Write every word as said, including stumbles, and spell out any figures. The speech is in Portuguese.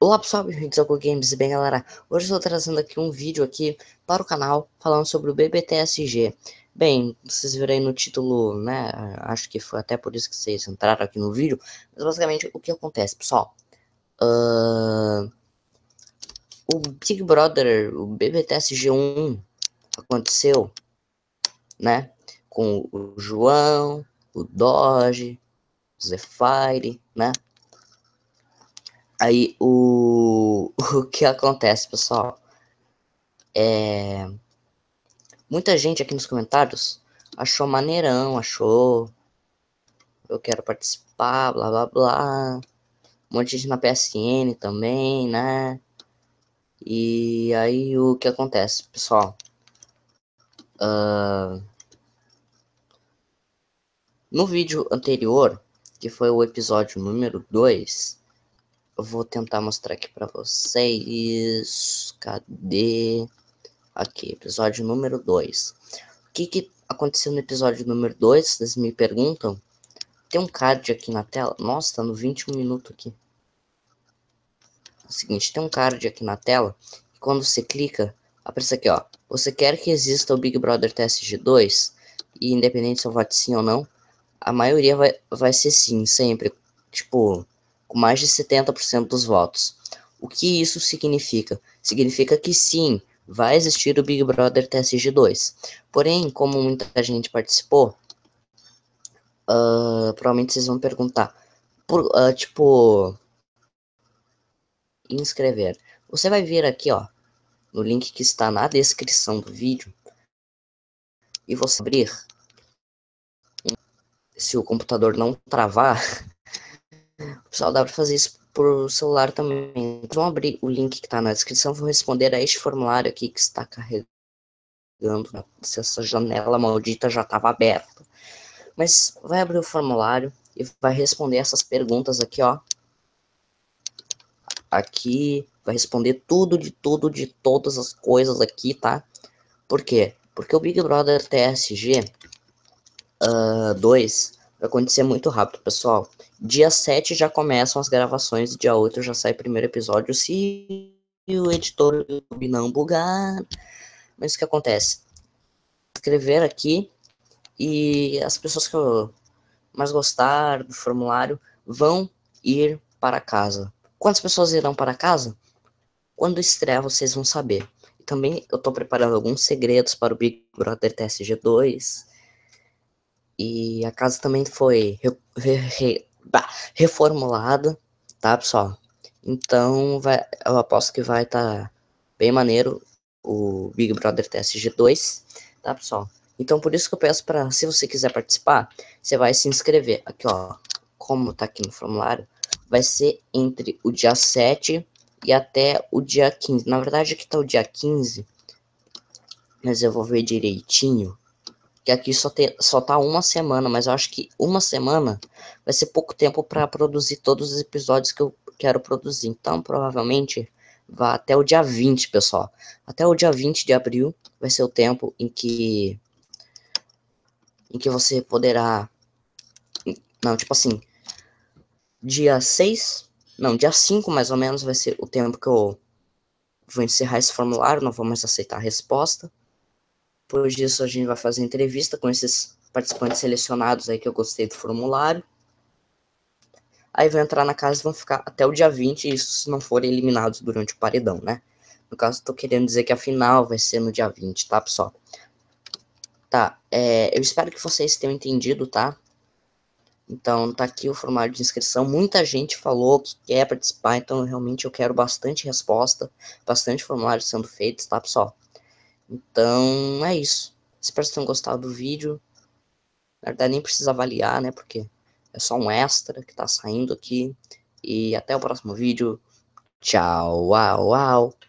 Olá pessoal, bem-vindos ao GoGames. E bem galera, hoje eu estou trazendo aqui um vídeo aqui para o canal falando sobre o B B T S G. Bem, vocês viram aí no título, né, acho que foi até por isso que vocês entraram aqui no vídeo. Mas basicamente o que acontece, pessoal, uh, o Big Brother, o B B T S G um aconteceu, né, com o João, o Doge, o Zephyr, né. Aí o, o que acontece, pessoal, é... muita gente aqui nos comentários achou maneirão, achou eu quero participar, blá blá blá. Um monte de gente na P S N também, né? E aí o que acontece, pessoal? Uh, no vídeo anterior, que foi o episódio número dois, eu vou tentar mostrar aqui pra vocês. Cadê? Aqui, episódio número dois. O que que aconteceu no episódio número dois? Vocês me perguntam. Tem um card aqui na tela. Nossa, tá no vinte e um minutos aqui. É o seguinte, tem um card aqui na tela. E quando você clica, aparece aqui, ó. Você quer que exista o Big Brother T S G dois? E independente se eu vote sim ou não, a maioria vai, vai ser sim, sempre. Tipo, com mais de setenta por cento dos votos. O que isso significa? Significa que sim, vai existir o Big Brother T S G dois. Porém, como muita gente participou, uh, provavelmente vocês vão perguntar, por, uh, tipo, inscrever. Você vai vir aqui, ó, no link que está na descrição do vídeo, e você abrir, se o computador não travar, pessoal, dá para fazer isso por celular também. Vão abrir o link que está na descrição, vou responder a este formulário aqui que está carregando, né? Se essa janela maldita já estava aberta. Mas vai abrir o formulário e vai responder essas perguntas aqui, ó. Aqui, vai responder tudo de tudo, de todas as coisas aqui, tá? Por quê? Porque o Big Brother T S G dois vai acontecer muito rápido, pessoal. Dia sete já começam as gravações, dia oito já sai o primeiro episódio, se o editor do YouTube não bugar. Mas o que acontece? Escrever aqui e as pessoas que eu mais gostar do formulário vão ir para casa. Quantas pessoas irão para casa? Quando estrear vocês vão saber. E também eu tô preparando alguns segredos para o Big Brother T S G dois. E a casa também foi re, re, re, bah, reformulada, tá, pessoal? Então, vai, eu aposto que vai estar tá bem maneiro o Big Brother T S G dois, tá, pessoal? Então, por isso que eu peço para, se você quiser participar, você vai se inscrever. Aqui, ó, como tá aqui no formulário, vai ser entre o dia sete e até o dia quinze. Na verdade, aqui tá o dia quinze, mas eu vou ver direitinho. Que aqui só, tem, só tá uma semana, mas eu acho que uma semana vai ser pouco tempo para produzir todos os episódios que eu quero produzir. Então, provavelmente, vai até o dia vinte, pessoal. Até o dia vinte de abril vai ser o tempo em que em que você poderá... Não, tipo assim, dia seis, não, dia cinco mais ou menos vai ser o tempo que eu vou encerrar esse formulário, não vou mais aceitar a resposta. Depois disso a gente vai fazer entrevista com esses participantes selecionados aí que eu gostei do formulário. Aí vão entrar na casa e vão ficar até o dia vinte, isso se não forem eliminados durante o paredão, né? No caso, tô querendo dizer que a final vai ser no dia vinte, tá, pessoal? Tá, é, eu espero que vocês tenham entendido, tá? Então, tá aqui o formulário de inscrição. Muita gente falou que quer participar, então realmente eu quero bastante resposta, bastante formulários sendo feitos, tá, pessoal? Então, é isso. Espero que tenham gostado do vídeo. Na verdade, nem precisa avaliar, né? Porque é só um extra que tá saindo aqui. E até o próximo vídeo. Tchau, uau, uau.